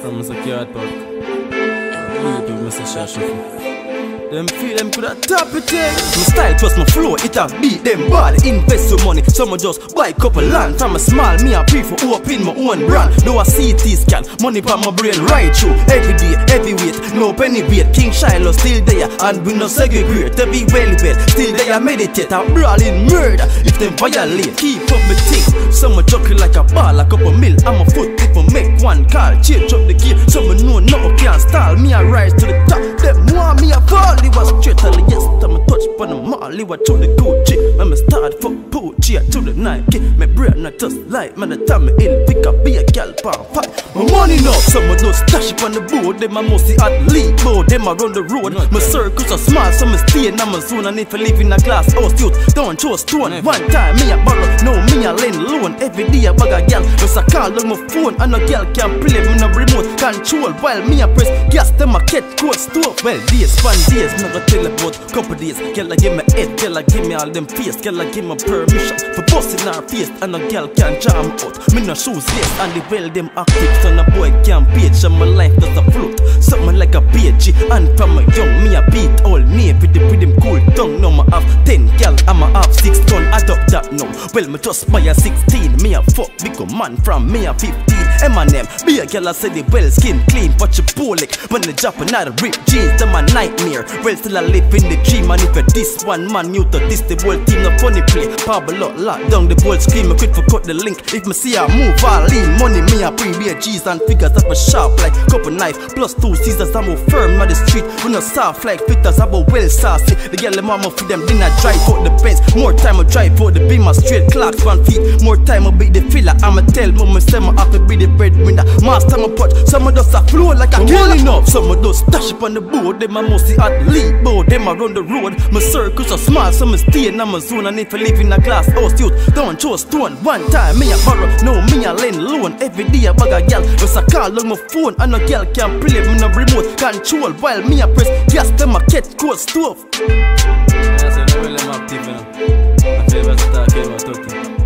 from Mr. Card Park. YouTube, Mr. Shashufu. Them feel them coulda top it, yeah. My style plus my flow, it a beat them bad. Invest your money, some just buy couple land. From a small, me a prefer open my own brand. Do a CT scan, money pa my brain right through. Every day, heavyweight, no penny weight. King Shiloh still there, and we no segregate. To be well, still there meditate. I brawl in murder, if them violate. Keep up my thing, some jockey like a ball, a couple mil. I'm a foot if I make one call. Change up the gear, some know no can't stall. Me a rise to the top, them want me a fall. It was straight till yes, I'm a touch on the mall. It was to the Gucci, I'm a start for Pucci to the Nike. My brain not just like man, the time me ill pick up be a gal pan fight. My money enough, some of those stash up on the board. Them a mostly athlete, boy. Them a run the road. My circles are small, some me stay in Amazon. And if I live in a glass house, youth don't show stone. One time me a borrow, no me a lend loan. Every day I bag a gal, just a call on my phone. And no gal can play me no remote control. While me a press gas, them a catch cold stove. Well, days, fun days. Never tell about couple days. Girl, I give me head, girl, I give me all them face. Girl, I give me permission for busting her face. And a girl can't jam out. Me no shoes lace and the well them active. So no boy can't page. And my life does a float. Something like a PG. And from a young, me a beat all navy with them cool tongue. Now I have 10 girl, I'm a have 6 ton. Add up that now. Well, me just buy a 16. Me a fuck big man from me a 15. M&M, be a girl I say the well skin clean. But you pull it when they drop another rip jeans. Them a nightmare. Well, still I live in the dream. And if you're this one man new to this, the whole team no funny play. Pablo lock down the ball scream. I quit for cut the link. If me see I move, I lean. Money me I bring me a G's and figures up a sharp like couple knife. Plus 2 scissors, I'm more firm on the street. We no soft like fitters, I'm well saucy. The girl them mama feed them dinner drive out the Benz. More time I drive out the beam, my straight clocks 1 feet. More time I beat the filler. I'ma tell mama say I have to be the breadwinner. Master my punch, some of those a flow like a killer. Enough, some of those stash up on the board. Them a mostly athlete, boy. Them a run the road. My circles are small, some I stay in Amazon. And if I live in a glass house, youth don't show stone. One time me a borrow, no me a lend loan. Every day I bag a gal, just a call on my phone. And no gal can play me no remote control. While me a press gas, them a catch cold stove. Yeah, so no really active, you know. My favorite star came out talking.